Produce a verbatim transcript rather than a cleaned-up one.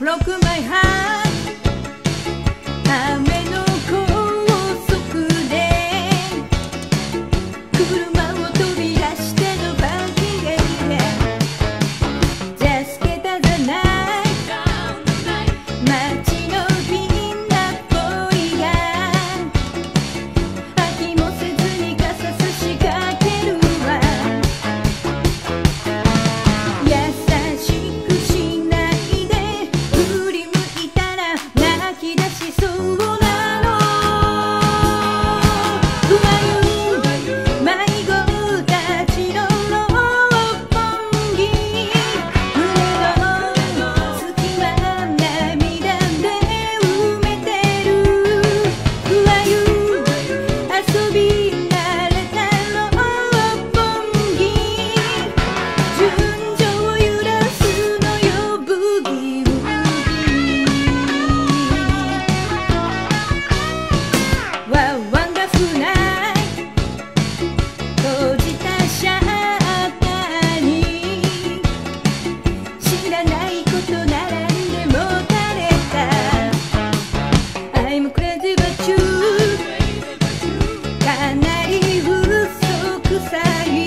broke my heart 雨の高速で車を飛び出してのパーキングエリア Just get the night 街のみんなっぽいが飽きもせずに傘差しかけるわ優しくしないで振り向いたら泣き出しそうなの不安迷子たちの六本木胸の隙間涙で埋めてる不安遊び慣れた六本木純情を揺らすのよブギウギワンワンダフナイ閉じたシャッターに知らないこと並んでもたれた I'm crazy but you かなり嘘くさい